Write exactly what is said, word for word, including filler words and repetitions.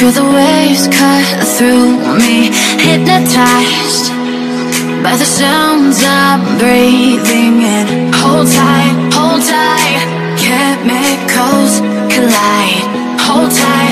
Feel the waves cut through me, hypnotized by the sounds I'm breathing in. Hold tight, hold tight, chemicals collide. Hold tight,